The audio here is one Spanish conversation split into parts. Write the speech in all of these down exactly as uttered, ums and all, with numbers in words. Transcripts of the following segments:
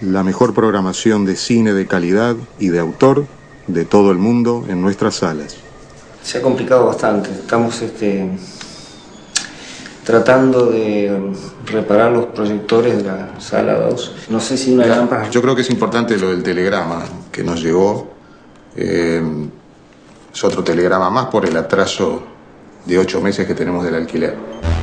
la mejor programación de cine de calidad y de autor de todo el mundo en nuestras salas. Se ha complicado bastante. Estamos este, tratando de reparar los proyectores de la sala dos. No sé si una lámpara... Yo creo que es importante lo del telegrama que nos llegó. Eh, es otro telegrama más por el atraso de ocho meses que tenemos del alquiler.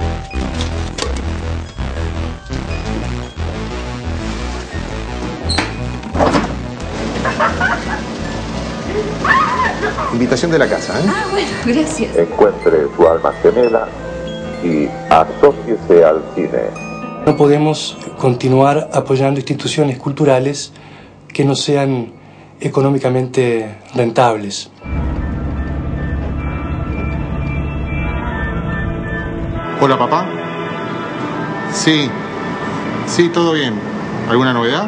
Invitación de la casa, ¿eh? Ah, bueno, gracias. Encuentre su alma gemela y asóciese al cine. No podemos continuar apoyando instituciones culturales que no sean económicamente rentables. Hola, papá. Sí, sí, todo bien. ¿Alguna novedad?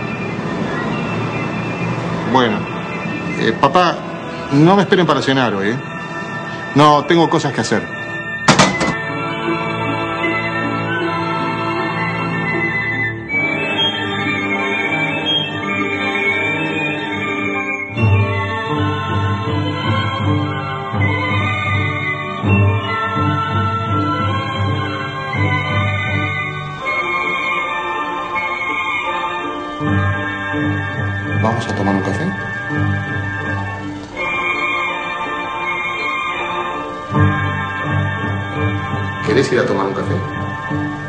Bueno, eh, papá, no me esperen para cenar hoy, ¿eh? No, tengo cosas que hacer. ¿Vamos a tomar un café? ¿Querés ir a tomar un café?